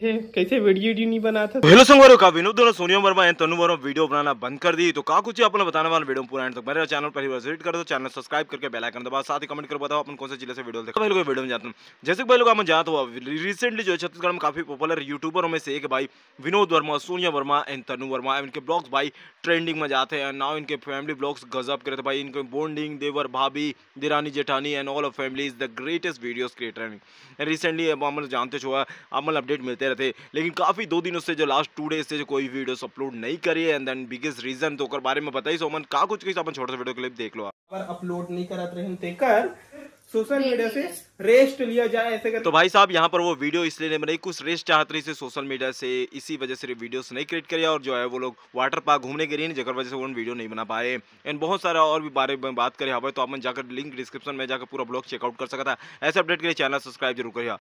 कैसे वीडियो नहीं बनाता। हेलो संगवारों का विनोद दोनों सोनिया वर्मा एंड तनु वर्मा वीडियो बनाना बंद कर दी तो का कुछ अपना बताने वाला वीडियो पूरा एंड तक मेरे चैनल पर विजिट कर दो, चैनल सब्सक्राइब करके बेल आइकन दबा, साथ ही कमेंट कर बताओ अपन कौन से जिले से वीडियो देखो। भाई लोग वीडियो में जाता हूं, जैसे कि भाई लोग हम जानते हो रिसेंटली जो है छत्तीसगढ़ में काफी पॉपुलर यूट्यूबरों में से एक भाई विनोद वर्मा, सोनिया वर्मा एंड तनु वर्मा, इनके ब्लॉग्स भाई ट्रेंडिंग में जाते हैं। नाउ इनके फैमिली ब्लॉग्स गजब करे थे भाई, इनके बॉन्डिंग देवर भाभी दिरानी जेठानी and all of family is the greatest videos creator. Recently हम जानते छो अमल अपडेट मिलते रहते, लेकिन काफी 2 दिनों से जो लास्ट 2 डेज से जो कोई वीडियोस अपलोड नहीं करी है एंड देन बिगेस्ट रीजन तो बारे में बताई सो मन का कुछ अपन छोटा सा वीडियो क्लिप देख लो। पर अपलोड नहीं करत रहे तेकर सोशल मीडिया से रेस्ट लिया जाए ऐसे कर। तो भाई साहब यहाँ पर वो वीडियो इसलिए नहीं बनाई, कुछ रेस्ट चाहत रही से सोशल मीडिया से, इसी वजह से वीडियोस नहीं क्रिएट करिए और जो है वो लोग वाटर पार्क घूमने के लिए जगह वजह से वो वीडियो नहीं बना पाए। एंड बहुत सारा और भी बारे में बात करें हवा तो अपन जाकर लिंक डिस्क्रिप्शन में जाकर पूरा ब्लॉग चेकआउट कर सकता है। ऐसे अपडेट के लिए चैनल सब्सक्राइब जरूर करिए।